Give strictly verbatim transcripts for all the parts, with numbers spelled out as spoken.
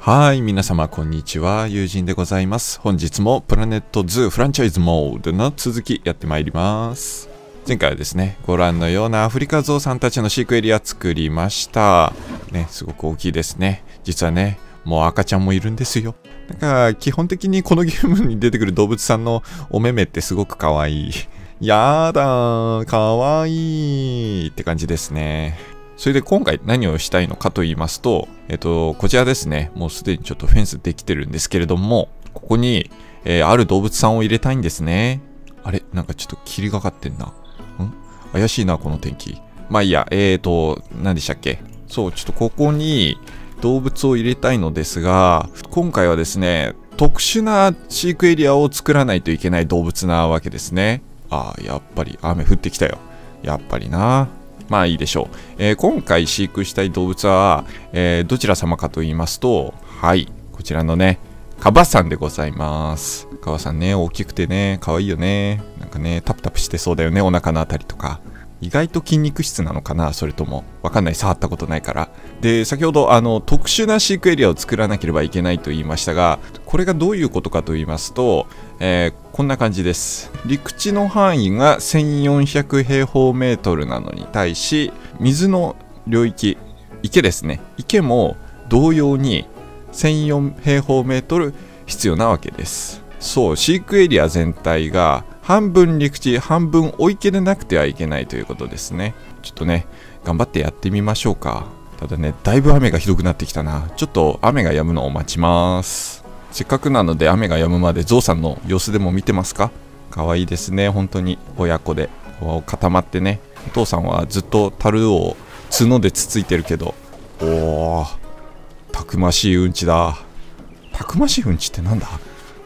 はい、皆様こんにちは。友人でございます。本日もプラネットズーフランチャイズモードの続きやってまいります。前回はですね、ご覧のようなアフリカゾウさんたちの飼育エリア作りました。ね、すごく大きいですね。実はね、もう赤ちゃんもいるんですよ。なんか、基本的にこのゲームに出てくる動物さんのお目目ってすごく可愛い。やだー、可愛いって感じですね。それで今回何をしたいのかと言いますと、えっと、こちらですね、もうすでにちょっとフェンスできてるんですけれども、ここに、えー、ある動物さんを入れたいんですね。あれなんかちょっと霧がかってんな。ん怪しいな、この天気。まあいいや、えーと、何でしたっけ。そう、ちょっとここに動物を入れたいのですが、今回はですね、特殊な飼育エリアを作らないといけない動物なわけですね。ああ、やっぱり雨降ってきたよ。やっぱりな。まあいいでしょう。えー、今回飼育したい動物は、えー、どちら様かと言いますと、はい、こちらのね、カバさんでございます。カバさんね、大きくてね、可愛いよね。なんかね、タプタプしてそうだよね、お腹のあたりとか。意外と筋肉質なのかな、それとも。わかんない、触ったことないから。で、先ほど、あの、特殊な飼育エリアを作らなければいけないと言いましたが、これがどういうことかと言いますと、えー、こんな感じです。陸地の範囲がせんよんひゃく平方メートルなのに対し、水の領域、池ですね。池も同様にせんよん平方メートル必要なわけです。そう、飼育エリア全体が半分陸地、半分お池でなくてはいけないということですね。ちょっとね、頑張ってやってみましょうか。ただね、だいぶ雨がひどくなってきたな。ちょっと雨が止むのを待ちます。せっかくなので雨が止むまでゾウさんの様子でも見てますか？かわいいですね、本当に親子でこう固まってね。お父さんはずっと樽を角でつついてるけど、おー、たくましいうんちだ。たくましいうんちってなんだ？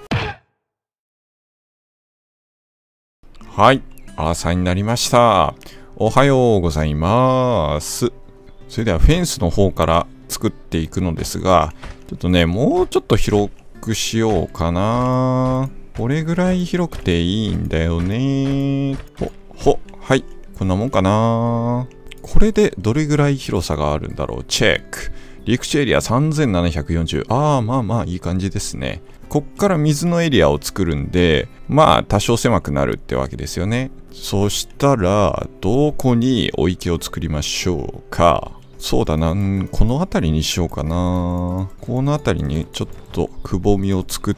はい、朝になりました。おはようございます。それではフェンスの方から作っていくのですが、ちょっとね、もうちょっと広くしようかな。これぐらい広くていいんだよね。ほ、ほ、はい、こんなもんかな。これでどれぐらい広さがあるんだろう。チェック。陸地エリアさんぜんななひゃくよんじゅう。ああ、まあまあいい感じですね。こっから水のエリアを作るんで、まあ多少狭くなるってわけですよね。そしたら、どこにお池を作りましょうか。そうだな、この辺りにしようかな。この辺りにちょっとくぼみを作って、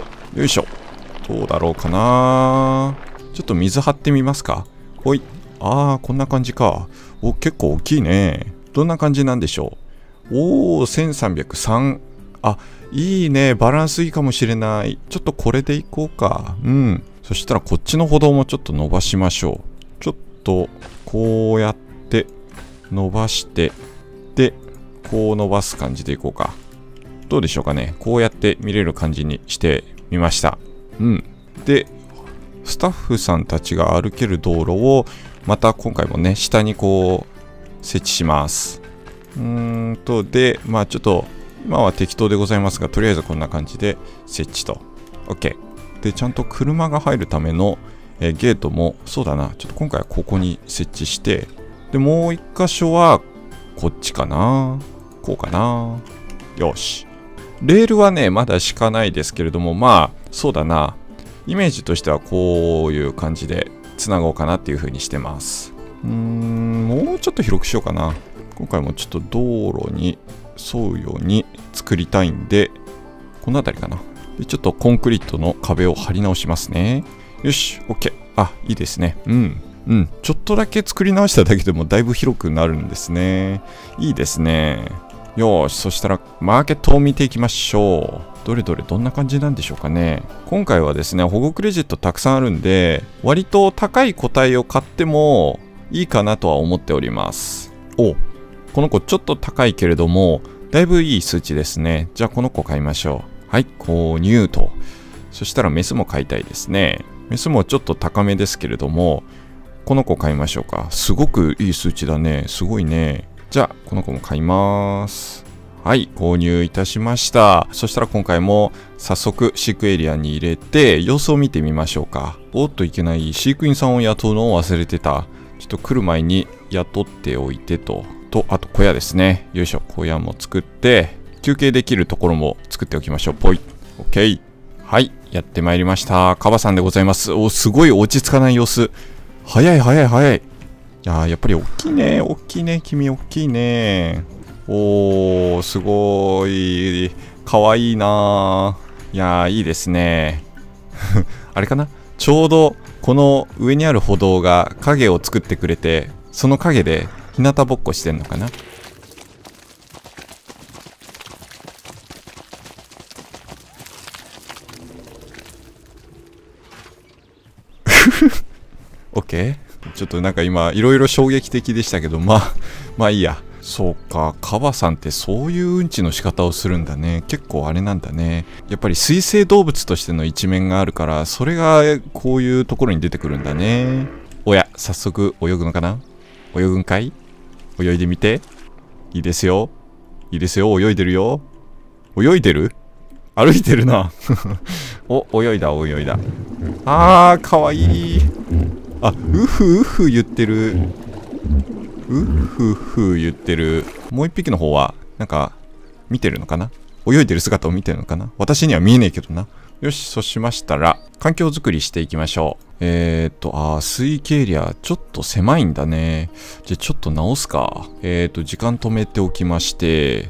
よいしょ。どうだろうかな。ちょっと水張ってみますか。ほい。ああ、こんな感じか。お、結構大きいね。どんな感じなんでしょう。おー、せんさんびゃくさん。あ、いいね。バランスいいかもしれない。ちょっとこれでいこうか。うん。そしたらこっちの歩道もちょっと伸ばしましょう。ちょっと、こうやって伸ばして、で、こう伸ばす感じでいこうか。どうでしょうかね。こうやって見れる感じにしてみました。うん。で、スタッフさんたちが歩ける道路を、また今回もね、下にこう、設置します。うーんと、で、まあちょっと、今は適当でございますが、とりあえずこんな感じで設置と。OK。で、ちゃんと車が入るための、えー、ゲートも、そうだな。ちょっと今回はここに設置して、で、もう一箇所は、こっちかな。こうかな。よし。レールはね、まだ敷かないですけれども、まあ、そうだな。イメージとしてはこういう感じで繋ごうかなっていう風にしてます。うーん、もうちょっと広くしようかな。今回もちょっと道路に沿うように作りたいんで、この辺りかな。で、ちょっとコンクリートの壁を張り直しますね。よし、OK。あ、いいですね。うん。うん。ちょっとだけ作り直しただけでもだいぶ広くなるんですね。いいですね。よーし、そしたらマーケットを見ていきましょう。どれどれどんな感じなんでしょうかね。今回はですね、保護クレジットたくさんあるんで、割と高い個体を買ってもいいかなとは思っております。お、この子ちょっと高いけれども、だいぶいい数値ですね。じゃあこの子買いましょう。はい、購入と。そしたらメスも買いたいですね。メスもちょっと高めですけれども、この子買いましょうか。すごくいい数値だね。すごいね。じゃあ、この子も買います。はい、購入いたしました。そしたら今回も早速飼育エリアに入れて様子を見てみましょうか。おっといけない。飼育員さんを雇うのを忘れてた。ちょっと来る前に雇っておいてと。と、あと小屋ですね。よいしょ。小屋も作って。 休憩できるところも作っておきましょう。ぽい。オッケー。はい。やってまいりました。カバさんでございます。お、すごい落ち着かない様子。早い早い早い。いやー、やっぱり大きいね。大きいね。君大きいね。おー、すごい。かわいいなー。いやー、いいですね。あれかな、ちょうどこの上にある歩道が影を作ってくれて、その影で日向ぼっこしてんのかな。オッケー。ちょっとなんか今いろいろ衝撃的でしたけど、まあまあいいや。そうか、カバさんってそういううんちの仕方をするんだね。結構あれなんだね。やっぱり水生動物としての一面があるから、それがこういうところに出てくるんだね。おや、早速泳ぐのかな。泳ぐんかい。泳いでみて。いいですよ。いいですよ。泳いでるよ。泳いでる？歩いてるな。お、泳いだ泳いだ。あー、かわいい。あ、うふうふ言ってる。うふふ言ってる。もう一匹の方はなんか見てるのかな。泳いでる姿を見てるのかな。私には見えねえけどな。よし、そうしましたら環境づくりしていきましょう。えーっとあー、水域エリアちょっと狭いんだね。じゃあちょっと直すか。えーっと時間止めておきまして、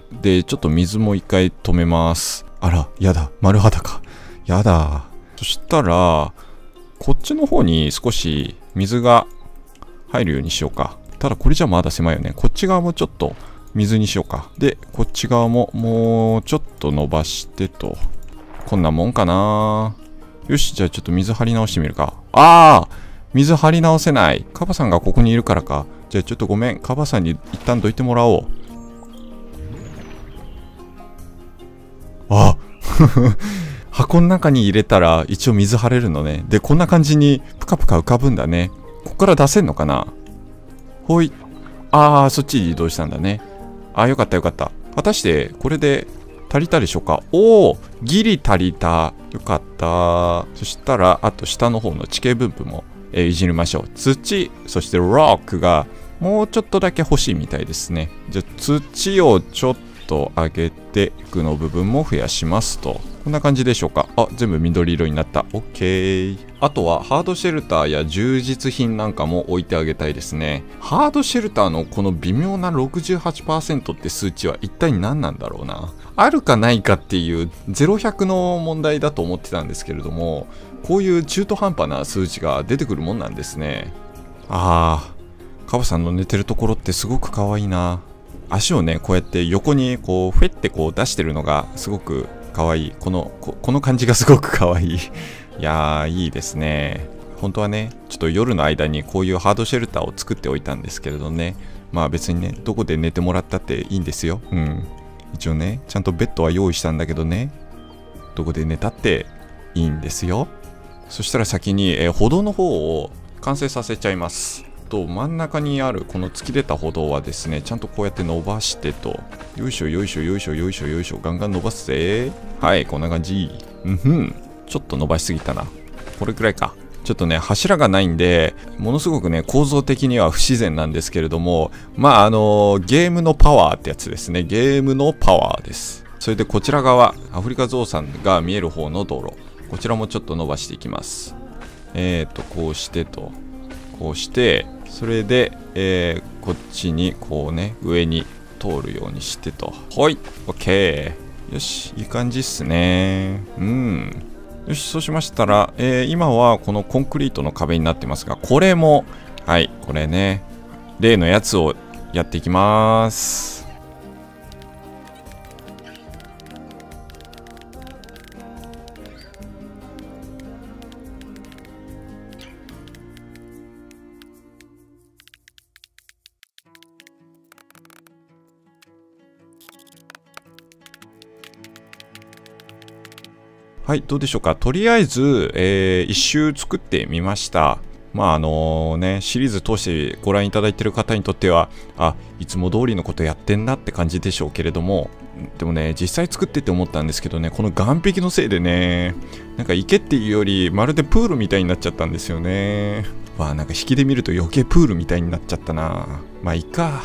でちょっと水も一回止めます。あら、やだ、丸裸。やだ。そしたらこっちの方に少し水が入るようにしようか。ただこれじゃまだ狭いよね。こっち側もちょっと水にしようか。で、こっち側ももうちょっと伸ばしてと。こんなもんかな。よし、じゃあちょっと水張り直してみるか。ああ、水張り直せない。カバさんがここにいるからか。じゃあちょっとごめん。カバさんに一旦どいてもらおう。あ箱の中に入れたら一応水張れるのね。で、こんな感じにプカプカ浮かぶんだね。ここから出せんのかな。ほい。ああ、そっちに移動したんだね。ああ、よかったよかった。果たしてこれで足りたでしょうか。おお、ギリ足りた。よかった。そしたらあと下の方の地形分布も、えー、いじりましょう。土、そしてロックがもうちょっとだけ欲しいみたいですね。じゃあ土をちょっと上げて具の部分も増やしますと。こんな感じでしょうか。あ、全部緑色になった。 OK。 あとはハードシェルターや充実品なんかも置いてあげたいですね。ハードシェルターのこの微妙な ろくじゅうはちパーセント って数値は一体何なんだろうな。あるかないかっていうゼロひゃくの問題だと思ってたんですけれども、こういう中途半端な数値が出てくるもんなんですね。あー、カバさんの寝てるところってすごく可愛いな。足をね、こうやって横にこうフェってこう出してるのがすごく可愛い。このこ、この感じがすごく可愛い。いやー、いいですね。本当はね、ちょっと夜の間にこういうハードシェルターを作っておいたんですけれどね。まあ別にね、どこで寝てもらったっていいんですよ。うん。一応ね、ちゃんとベッドは用意したんだけどね、どこで寝たっていいんですよ。そしたら先に、えー、歩道の方を完成させちゃいます。と真ん中にあるこの突き出た歩道はですね、ちゃんとこうやって伸ばしてと、よいしょよいしょよいしょよいしょよいしょ、ガンガン伸ばすぜ。はい、こんな感じ。うんふん、ちょっと伸ばしすぎたな。これくらいか。ちょっとね、柱がないんでものすごくね、構造的には不自然なんですけれども、まああのー、ゲームのパワーってやつですね。ゲームのパワーです。それでこちら側、アフリカゾウさんが見える方の道路、こちらもちょっと伸ばしていきます。えーとこうしてとこうして、それで、えー、こっちにこうね、上に通るようにしてと。はい、OK。よし、いい感じっすね。うん。よし、そうしましたら、えー、今はこのコンクリートの壁になってますが、これも、はい、これね、例のやつをやっていきます。はい、どうでしょうか。とりあえず、えー、一周作ってみました。まああのね、シリーズ通してご覧いただいている方にとっては、あ、いつも通りのことやってんなって感じでしょうけれども、でもね、実際作ってて思ったんですけどね、この岸壁のせいでね、なんか池っていうよりまるでプールみたいになっちゃったんですよね。わあ、なんか引きで見ると余計プールみたいになっちゃったな。まあいいか。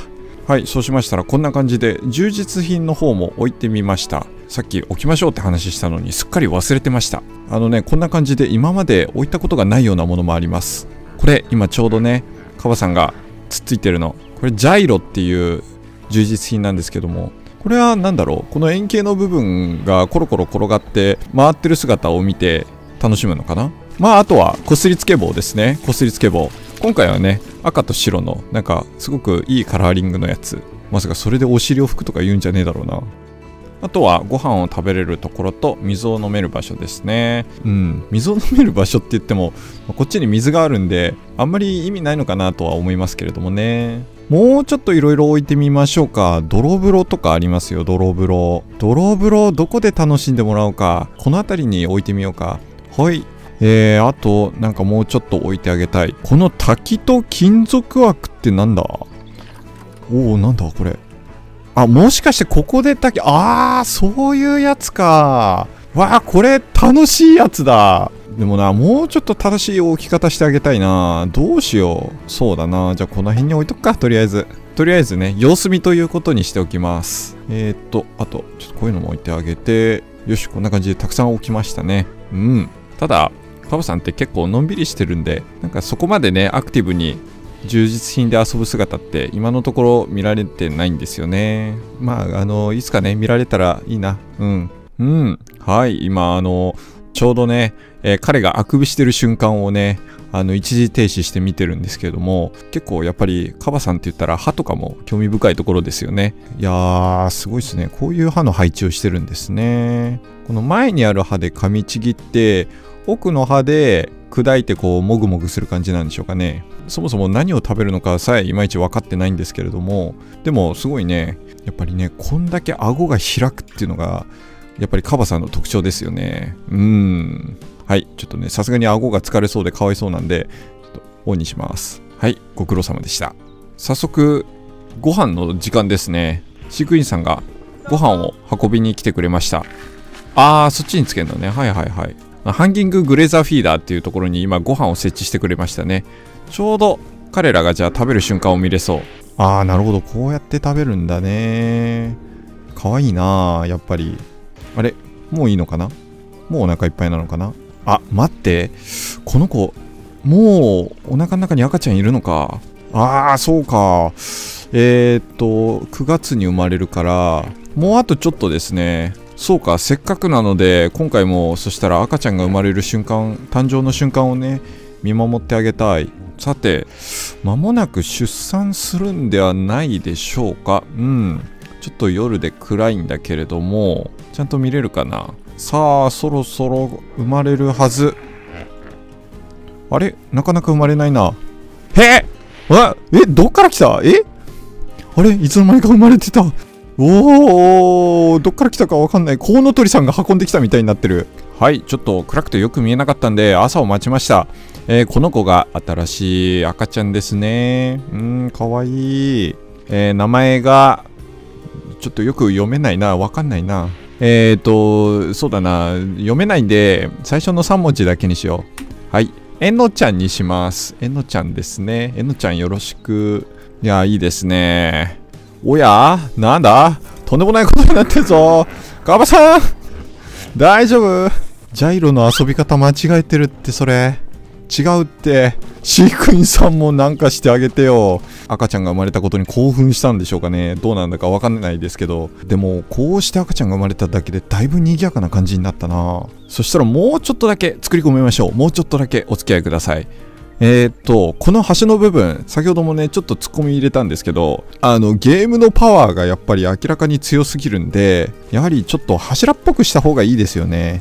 はい、そうしましたらこんな感じで充実品の方も置いてみました。さっき置きましょうって話したのにすっかり忘れてました。あのね、こんな感じで今まで置いたことがないようなものもあります。これ今ちょうどね、カバさんがつっついてるの、これジャイロっていう充実品なんですけども、これは何だろう、この円形の部分がコロコロ転がって回ってる姿を見て楽しむのかな。まああとはこすりつけ棒ですね。こすりつけ棒、今回はね赤と白のなんかすごくいいカラーリングのやつ。まさかそれでお尻を拭くとか言うんじゃねえだろうな。あとはご飯を食べれるところと水を飲める場所ですね。うん、水を飲める場所って言ってもこっちに水があるんであんまり意味ないのかなとは思いますけれどもね。もうちょっといろいろ置いてみましょうか。泥風呂とかありますよ。泥風呂泥風呂どこで楽しんでもらおうか。この辺りに置いてみようか。はい。えー、あとなんかもうちょっと置いてあげたい。この滝と金属枠ってなんだ。おお、なんだこれ。あ、もしかしてここで滝、あー、そういうやつか。わあ、これ楽しいやつだ。でもな、もうちょっと正しい置き方してあげたいな。どうしよう。そうだな。じゃあこの辺に置いとくか、とりあえず。とりあえずね、様子見ということにしておきます。えーっと、あと、ちょっとこういうのも置いてあげて。よし、こんな感じでたくさん置きましたね。うん。ただ、カバさんって結構のんびりしてるんで、なんかそこまでね、アクティブに充実品で遊ぶ姿って今のところ見られてないんですよね。まあ、あの、いつかね、見られたらいいな。うん。うん。はい、今、あの、ちょうどね、えー、彼があくびしてる瞬間をね、あの、一時停止して見てるんですけれども、結構やっぱりカバさんって言ったら歯とかも興味深いところですよね。いやー、すごいですね。こういう歯の配置をしてるんですね。この前にある歯で噛みちぎって、奥の歯で砕いてこうもぐもぐする感じなんでしょうかね。そもそも何を食べるのかさえいまいち分かってないんですけれども、でもすごいね、やっぱりね、こんだけ顎が開くっていうのがやっぱりカバさんの特徴ですよね。うーん。はい、ちょっとね、さすがに顎が疲れそうでかわいそうなんでちょっとオンにします。はい、ご苦労様でした。早速ご飯の時間ですね。飼育員さんがご飯を運びに来てくれました。あー、そっちにつけるのね。はいはいはい。ハンギンググレーザーフィーダーっていうところに今ご飯を設置してくれましたね。ちょうど彼らがじゃあ食べる瞬間を見れそう。あー、なるほど、こうやって食べるんだね。かわいいなー、やっぱり。あれ、もういいのかな。もうお腹いっぱいなのかな。あ、待って、この子もうお腹の中に赤ちゃんいるのか。あー、そうか。えー、っとくがつに生まれるからもうあとちょっとですね。そうか、せっかくなので今回もそしたら赤ちゃんが生まれる瞬間、誕生の瞬間をね見守ってあげたい。さて、間もなく出産するんではないでしょうか。うん、ちょっと夜で暗いんだけれどもちゃんと見れるかな。さあ、そろそろ生まれるはず。あれ、なかなか生まれないな。へあえ、どっから来た。えあれ、いつの間にか生まれてた。おー、どっから来たかわかんない。コウノトリさんが運んできたみたいになってる。はい、ちょっと暗くてよく見えなかったんで朝を待ちました。えー、この子が新しい赤ちゃんですね。うーん、かわいい。えー、名前がちょっとよく読めないな。わかんないな。えーとそうだな、読めないんで最初のさん文字だけにしよう。はい、えのちゃんにします。えのちゃんですね。えのちゃんよろしく。いや、いいですね。おや、なんだ、とんでもないことになってるぞ。カバさん大丈夫。ジャイロの遊び方間違えてるって。それ違うって。飼育員さんもなんかしてあげてよ。赤ちゃんが生まれたことに興奮したんでしょうかね。どうなんだかわかんないですけど、でもこうして赤ちゃんが生まれただけでだいぶ賑やかな感じになったな。そしたらもうちょっとだけ作り込みましょう。もうちょっとだけお付き合いください。えー、っとこの端の部分、先ほどもねちょっと突っ込み入れたんですけど、あのゲームのパワーがやっぱり明らかに強すぎるんで、やはりちょっと柱っぽくした方がいいですよね。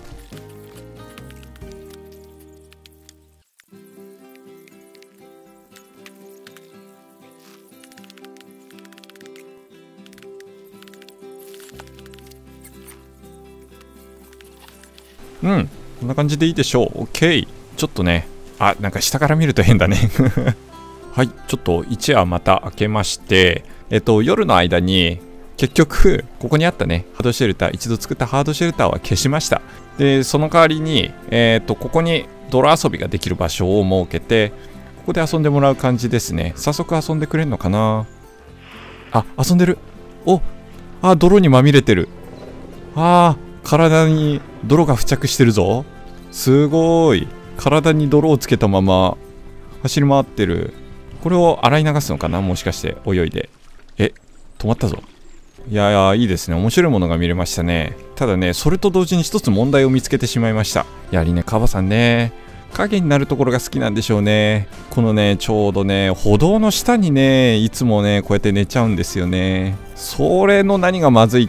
うん、こんな感じでいいでしょう。 OK。 ちょっとね、あ、なんか下から見ると変だねはい、ちょっと一夜また明けまして、えっと夜の間に結局ここにあったねハードシェルター、一度作ったハードシェルターは消しました。でその代わりにえっとここに泥遊びができる場所を設けて、ここで遊んでもらう感じですね。早速遊んでくれるのかな。 あ、遊んでる。お、あ、泥にまみれてる。あー、体に泥が付着してるぞ。すごい。体に泥をつけたまま走り回ってる。これを洗い流すのかな、もしかして泳いで。え、止まったぞ。いやいや、いいですね。面白いものが見れましたね。ただね、それと同時に一つ問題を見つけてしまいました。やはりね、カバさんね、影になるところが好きなんでしょうね。このね、ちょうどね、歩道の下にね、いつもね、こうやって寝ちゃうんですよね。それの何がまずいって、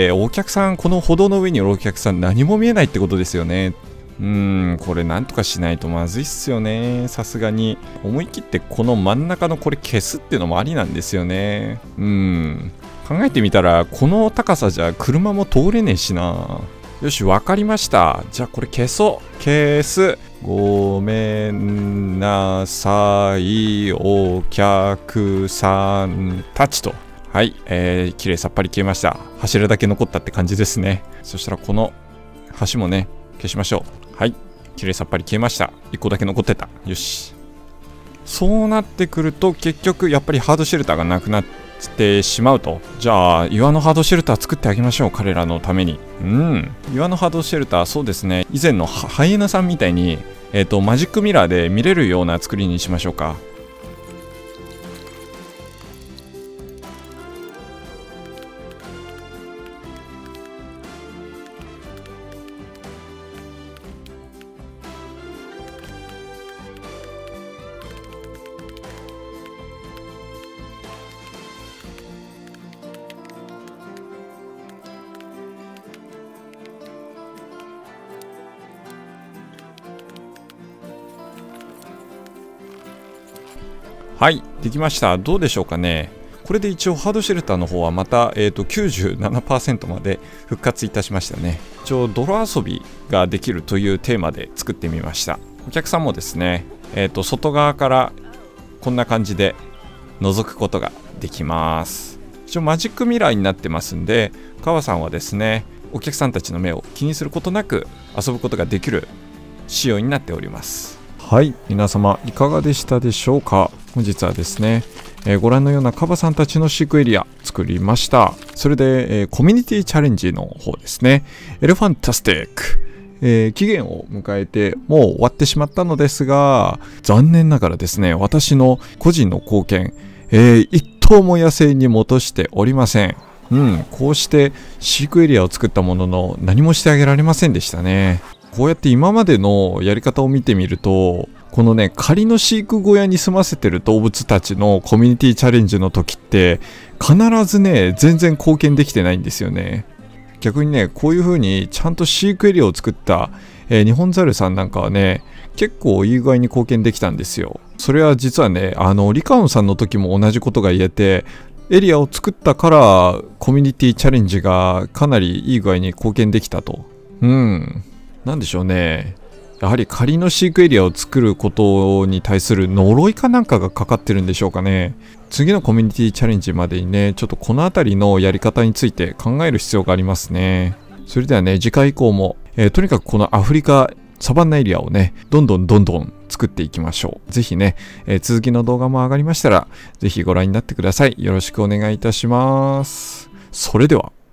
お客さん、この歩道の上にいるお客さん、何も見えないってことですよね。うーん、これなんとかしないとまずいっすよね。さすがに。思い切ってこの真ん中のこれ消すっていうのもありなんですよね。うーん。考えてみたら、この高さじゃ車も通れねえしな。よし、わかりました。じゃあこれ消そう。消す。ごめんなさい、お客さんたちと。はい、えー、きれいさっぱり消えました。柱だけ残ったって感じですね。そしたらこの橋もね、消しましょう。はい、きれいさっぱり消えました。いっこだけ残ってた。よし。そうなってくると結局やっぱりハードシェルターがなくなってしまうと。じゃあ岩のハードシェルター作ってあげましょう、彼らのために。うん、岩のハードシェルター、そうですね、以前のハイエナさんみたいに、えーと、マジックミラーで見れるような作りにしましょうか。はい、できました。どうでしょうかね。これで一応ハードシェルターの方はまた、えーと、きゅうじゅうななパーセント まで復活いたしましたね。一応泥遊びができるというテーマで作ってみました。お客さんもですね、えーと、外側からこんな感じで覗くことができます。一応マジックミラーになってますんで、川さんはですね、お客さんたちの目を気にすることなく遊ぶことができる仕様になっております。はい、皆様いかがでしたでしょうか。本日はですね、えー、ご覧のようなカバさんたちの飼育エリア作りました。それで、えー、コミュニティチャレンジの方ですね、エレファンタスティック、えー、期限を迎えてもう終わってしまったのですが、残念ながらですね、私の個人の貢献、えー、一頭も野生に戻しておりません。うん、こうして飼育エリアを作ったものの何もしてあげられませんでしたね。こうやって今までのやり方を見てみると、このね、仮の飼育小屋に住ませてる動物たちのコミュニティチャレンジの時って必ずね、全然貢献できてないんですよね。逆にね、こういう風にちゃんと飼育エリアを作った、えー、ニホンザルさんなんかはね、結構いい具合に貢献できたんですよ。それは実はね、あのリカオンさんの時も同じことが言えて、エリアを作ったからコミュニティチャレンジがかなりいい具合に貢献できたと。うん、なんでしょうね。やはり仮の飼育エリアを作ることに対する呪いかなんかがかかってるんでしょうかね。次のコミュニティチャレンジまでにね、ちょっとこの辺りのやり方について考える必要がありますね。それではね、次回以降も、えー、とにかくこのアフリカサバンナエリアをね、どんどんどんどん作っていきましょう。ぜひね、えー、続きの動画も上がりましたら、ぜひご覧になってください。よろしくお願いいたします。それでは。